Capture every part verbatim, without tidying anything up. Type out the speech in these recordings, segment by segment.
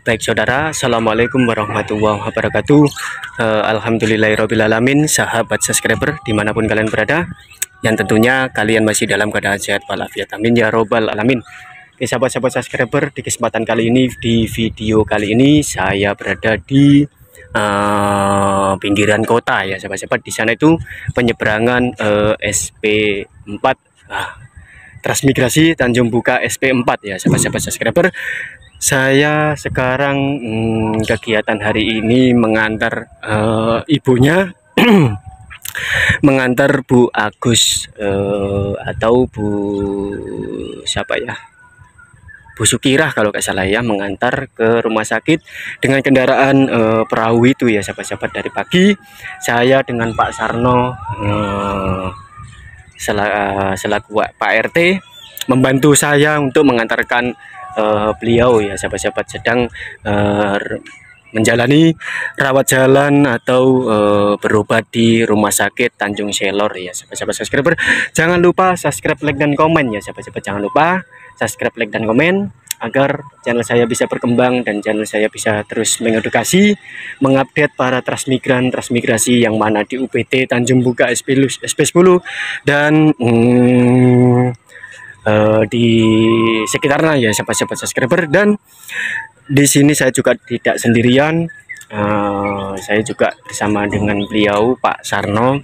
Baik saudara, Assalamualaikum warahmatullahi wabarakatuh. uh, Alhamdulillahirrabbilalamin, sahabat subscriber dimanapun kalian berada, yang tentunya kalian masih dalam keadaan sehat walafiat, amin ya robbal alamin. Oke sahabat-sahabat subscriber, di kesempatan kali ini, di video kali ini saya berada di uh, pinggiran kota ya sahabat-sahabat. Di sana itu penyeberangan uh, S P empat, nah, transmigrasi Tanjung Buka S P empat ya sahabat-sahabat subscriber. Saya sekarang hmm, kegiatan hari ini mengantar uh, ibunya mengantar Bu Agus uh, atau Bu siapa ya, Bu Sukirah kalau nggak salah ya, mengantar ke rumah sakit dengan kendaraan uh, perahu itu ya sahabat-sahabat. Dari pagi saya dengan Pak Sarno uh, selaku, selaku Pak R T membantu saya untuk mengantarkan Uh, beliau ya sahabat-sahabat sedang uh, menjalani rawat jalan atau uh, berobat di rumah sakit Tanjung Selor ya sahabat-sahabat subscriber. Jangan lupa subscribe, like dan komen ya sahabat-sahabat. Jangan lupa subscribe, like dan komen agar channel saya bisa berkembang dan channel saya bisa terus mengedukasi, mengupdate para transmigran transmigrasi yang mana di U P T Tanjung Buka S P sepuluh dan hmm, Uh, di sekitarnya ya sahabat-sahabat subscriber. Dan di sini saya juga tidak sendirian, uh, saya juga bersama dengan beliau Pak Sarno.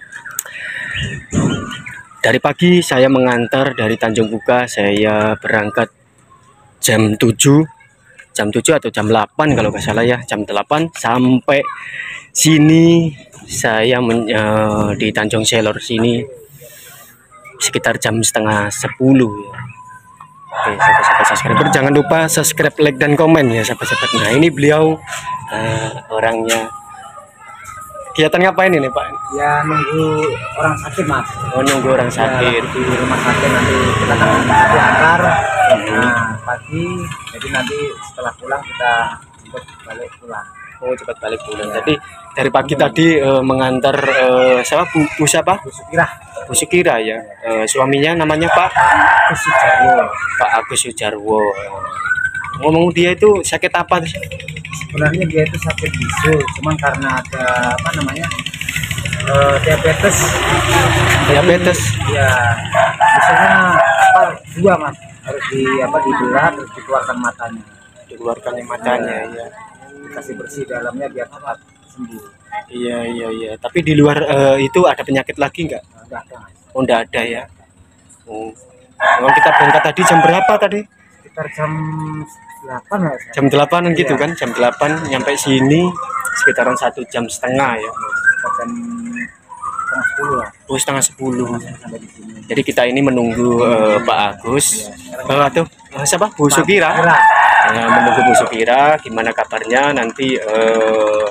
Dari pagi saya mengantar dari Tanjung Buka, saya berangkat jam tujuh jam tujuh atau jam delapan kalau nggak salah ya, jam delapan sampai sini saya men, uh, di Tanjung Selor sini sekitar jam setengah sepuluh ya. Oke sahabat-sahabat subscriber, jangan lupa subscribe, like dan komen ya sahabat-sahabat. Nah ini beliau uh, orangnya. Kegiatan ngapain ini Pak? Ya nunggu orang sakit mas. Oh nunggu orang sakit ya, di rumah sakit, nanti kita akan diantar nah, pagi, jadi nanti setelah pulang kita cepat balik pulang. Oh cepat balik pulang. Jadi dari pagi hmm. tadi uh, mengantar uh, siapa Bu, Bu siapa? Bu Sukirah. Bu Sukirah ya. Uh, suaminya namanya Pak Agus Sujarwo. Pak Agus Sujarwo. Ngomong dia itu sakit apa? Sebenarnya dia itu sakit bisul, cuman karena ada apa namanya uh, diabetes. Diabetes. Ya, biasanya apa dua mas, harus di apa dibelah terus dikeluarkan matanya. Dikeluarkan matanya ya. Kasih bersih dalamnya biar cepat sembuh. Iya iya iya. Tapi di luar uh, itu ada penyakit lagi nggak? Enggak ada. Oh enggak ada ya. Oh. Memang kita berangkat tadi jam berapa tadi? Sekitar jam delapan ya. Jam delapan iya. gitu kan? Jam delapan nyampe sini sekitaran satu jam setengah ya. Jam setengah sepuluh lah. Oh setengah sepuluh. Sampai di sini. Jadi kita ini menunggu uh, Pak Agus. Iya. Uh, atau uh, siapa? Bu Sukirah. Uh, menunggu Bu Sukirah, gimana kabarnya nanti uh,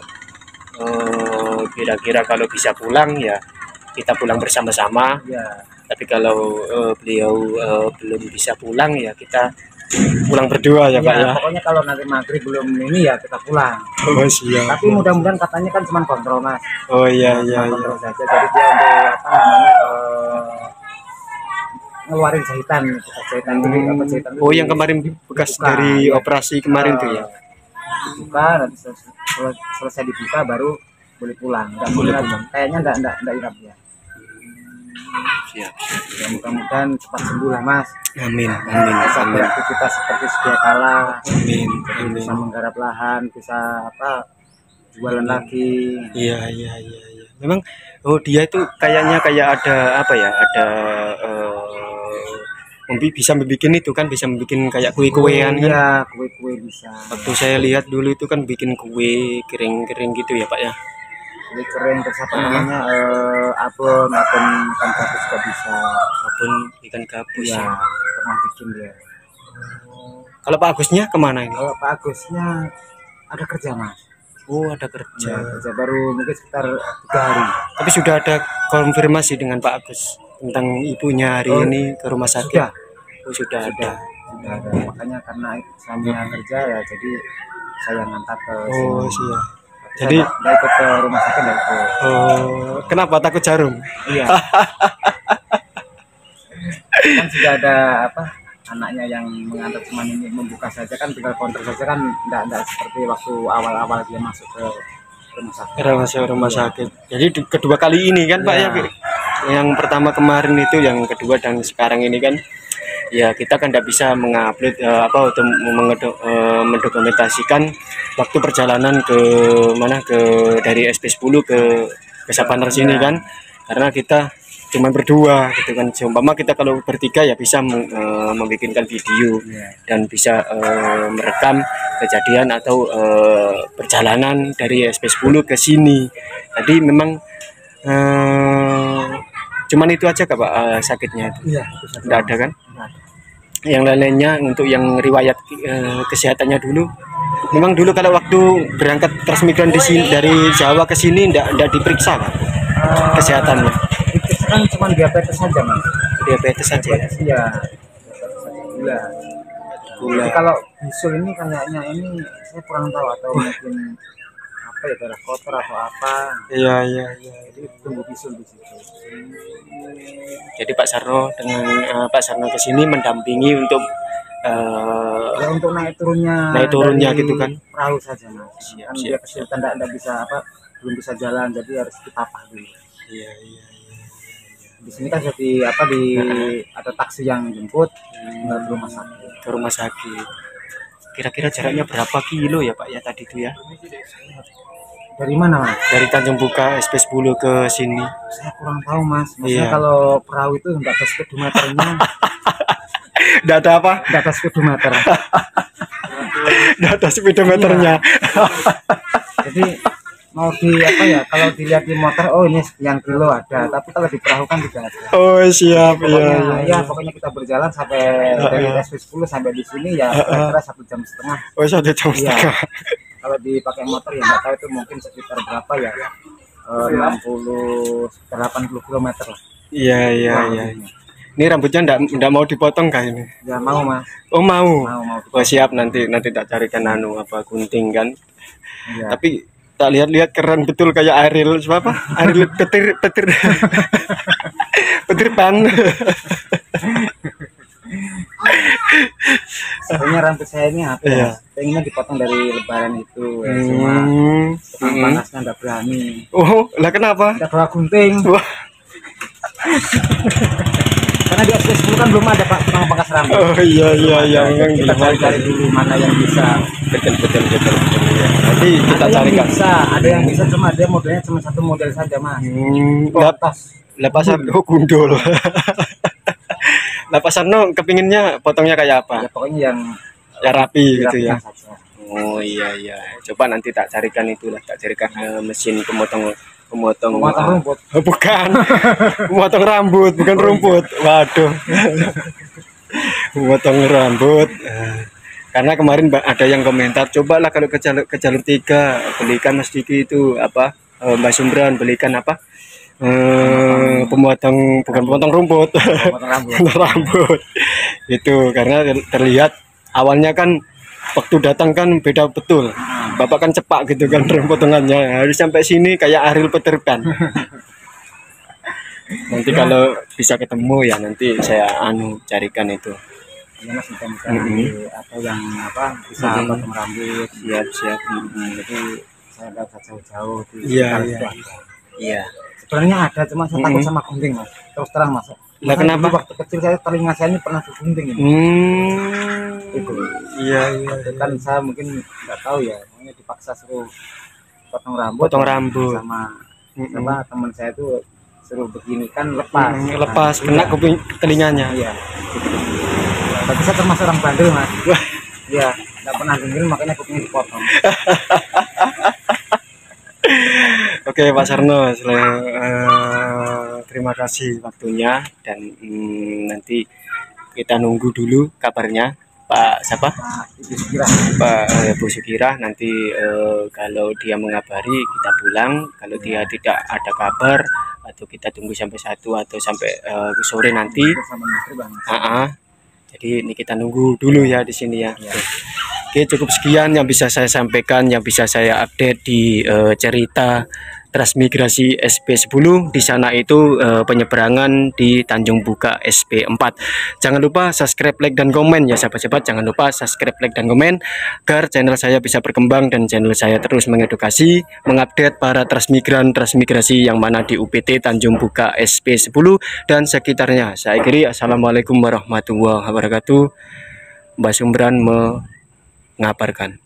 uh, kira-kira kalau bisa pulang ya kita pulang bersama-sama ya. Tapi kalau uh, beliau uh, belum bisa pulang ya kita pulang berdua ya, ya Pak ya. Pokoknya kalau nanti maghrib belum ini ya kita pulang. Oh siap. Tapi mudah-mudahan katanya kan cuma kontrol mas. Oh iya iya. Kontrol iya. saja. Jadi dia untuk apa namanya uh, ngeluarin jahitan, jahitan hmm. Jadi, apa, jahitan oh yang kemarin bekas dibuka, dari ya. Operasi kemarin uh, tuh ya. Dibuka, nanti selesai, selesai dibuka baru boleh pulang. Nggak boleh pulang. Kayaknya nggak nggak nggak inap ya. Siap. Ya, mudah-mudahan cepat sembuh lah mas. Amin amin. Sampai aktivitas seperti sedia kala. Amin. Amin. Bisa menggarap lahan, bisa apa jualan amin. Lagi. Iya iya iya. iya. Memang oh dia itu kayaknya kayak ada apa ya? Ada uh, bisa membuat itu kan, bisa membuat kayak kue-kuean kan? Iya kue-kue bisa. Waktu saya lihat dulu itu kan bikin kue kering-kering gitu ya Pak ya. Kue kering terus apa uh-huh. namanya uh, abon abon ikan gabus juga bisa. Abon ikan gabus ya, ya. Pernah bikin dia. Kalau Pak Agusnya kemana ini? Kalau Pak Agusnya ada kerja mas. Oh ada kerja. Ya, kerja baru mungkin sekitar tiga hari. Tapi sudah ada konfirmasi dengan Pak Agus tentang ibunya hari oh, ini ke rumah sakit. Sudah. Oh sudah, sudah ada. Sudah ada. Makanya karena suaminya hmm. kerja ya, jadi saya ngantar ke. Oh siap. Jadi nggak ikut ke rumah sakit nggak ikut. Oh kenapa takut jarum? Iya. Kan sudah ada apa anaknya yang mengantar cuma ini membuka saja kan, tinggal counter saja kan, enggak enggak seperti waktu awal-awal dia masuk ke rumah sakit. Rumah sakit, rumah sakit. Jadi du- kedua kali ini kan Pak ya. Iya. Yang pertama kemarin itu, yang kedua dan sekarang ini kan ya kita kan tidak bisa mengupload eh, apa untuk mengedo- eh, mendokumentasikan waktu perjalanan ke mana ke dari S P sepuluh ke ke Sapaner sini kan, karena kita cuma berdua gitu kan. Seumpama kita kalau bertiga ya bisa mem- eh, membikinkan video Iya. dan bisa eh, merekam kejadian atau eh, perjalanan dari S P sepuluh ke sini. Tadi memang eh, cuman itu aja Kak Pak eh, sakitnya itu. Iya, itu saja. Tidak ada kan? Nggak ada. Yang lain-lainnya untuk yang riwayat eh, kesehatannya dulu. Memang dulu kalau waktu berangkat transmigran di sini dari Jawa ke sini ndak ndak diperiksa Kak, Eh, kesehatannya. itu kan cuma diabetes saja mas. Diabetes saja ya. Diabetes iya. Gula. Gula. Jadi kalau bisul ini kayaknya ini saya kurang tahu, atau mungkin apa ya, darah kotor atau apa. Iya iya iya. Jadi tunggu bisul di situ. Jadi Pak Sarno dengan eh, Pak Sarno ke sini mendampingi untuk eh, Ya untuk naik turunnya. Naik turunnya dari gitu kan. Perahu saja mas. Siap, Kan siap, dia kesulitan, tidak tidak bisa apa, belum bisa jalan, jadi harus ditapah dulu. iya iya iya. Di sini kan jadi apa, di ada taksi yang jemput tinggal ke rumah sakit. Ke rumah sakit. Kira-kira jaraknya berapa kilo ya Pak ya tadi itu ya? Dari mana mas? Dari Tanjung Buka S P sepuluh ke sini. Saya kurang tahu mas. Maksudnya Iya. kalau perahu itu nggak ada speedometernya, Nggak ada apa? nggak ada speedometer. Nggak ada speedometernya. Jadi mau di apa ya, kalau dilihat di motor, oh ini sekian kilo ada, tapi kalau di perahu kan tidak ada. Oh siap iya. Pokoknya iya. ya pokoknya kita berjalan sampai dari S P sepuluh sampai di sini ya kira-kira satu jam setengah. Oh satu jam Iya. setengah. Kalau dipakai motor ya nggak tahu itu mungkin sekitar berapa ya, Eh, enam puluh delapan puluh kilometer lah. Iya iya iya. Ini rambutnya ndak ndak mau dipotong kah ini? Ya mau mas, Oh mau. mau mau. Oh siap, nanti nanti tak carikan anu apa gunting kan. Iya. Tapi tak lihat-lihat keren betul kayak Ariel siapa? Ariel petir petir petir pan. Sebenarnya rambut saya ini apa? Iya. Pengennya dipotong dari lebaran itu, ya. Cuma Hmm. tukang Hmm. panasnya nggak berani. Oh, lah kenapa? Kita bawa gunting. Wah. Karena di S P sepuluh kan belum ada pak tukang pangkas rambut. Oh iya iya iya memang Kita belum cari-cari dulu mana yang bisa. betul betul betul betul ya. Nanti kita Ada yang carikan. bisa, ada yang bisa, cuma dia modelnya cuma satu model saja mas. Hmm, lap, Potos. lapasan oh gundul. Lapasan no kepinginnya potongnya kayak apa? Ya pokoknya yang Ya rapi gitu ya. dirapikan saja. Oh iya iya. Coba nanti tak carikan itulah, tak carikan eh, mesin pemotong pemotong Memotong rumput. Oh, bukan. Memotong rambut, bukan rumput. Waduh. Memotong rambut. Eh, Karena kemarin ba- ada yang komentar, cobalah kalau ke jalur, ke jalur tiga belikan Mas Diki itu apa eh, Mbak Sumbran belikan apa eh, pemotong bukan pemotong rumput, Memotong rambut. pemotong rambut itu karena ter- terlihat awalnya kan waktu datang kan beda betul. Bapak kan cepak gitu kan potongannya, harus sampai sini kayak Ariel Peter Pan. Nanti kalau bisa ketemu ya nanti saya anu carikan itu. Ya mas, mudah-mudahan nanti atau yang apa bisa Mhm. potong rambut. Siap siap. Mm-mm. Jadi saya nggak usah jauh-jauh di Iya, sekitar iya. itu ada. Iya. Sebenarnya ada, cuma saya takut Mhm. sama gunting mas. Terus terang mas. Lah, Saya kenapa? dulu waktu kecil saya telinga saya ini pernah digunting ini. Hmm. Itu. Iya iya. Itu kan saya mungkin nggak tahu ya, makanya dipaksa suruh potong rambut. Potong rambut. Sama Mm-mm. sama teman saya itu suruh begini kan lepas. Mm, lepas Nah, kena iya. kuping telinganya. Iya. Tapi saya termasuk orang bandel mas. Wah. Iya, nggak pernah dengerin makanya kupingnya dipotong. Oke Pak Sarno, sel- eh, terima kasih waktunya dan mm, nanti kita nunggu dulu kabarnya Pak siapa? Nah, itu sekira. Pak eh, Bu Sukira nanti eh, kalau dia mengabari kita pulang, kalau dia tidak ada kabar atau kita tunggu sampai satu atau sampai eh, sore nanti. Sama maghrib bang. Ah, ah. Jadi ini kita nunggu dulu ya di sini ya. Iya. Oke, cukup sekian yang bisa saya sampaikan, yang bisa saya update di eh, cerita transmigrasi S P sepuluh. Di sana itu uh, penyeberangan di Tanjung Buka S P empat. Jangan lupa subscribe, like, dan komen ya sahabat-sahabat. Jangan lupa subscribe, like, dan komen agar channel saya bisa berkembang dan channel saya terus mengedukasi, mengupdate para transmigran transmigrasi yang mana di U P T Tanjung Buka S P sepuluh dan sekitarnya. Saya akhiri, assalamualaikum warahmatullahi wabarakatuh. Mbak Sumbran mengabarkan.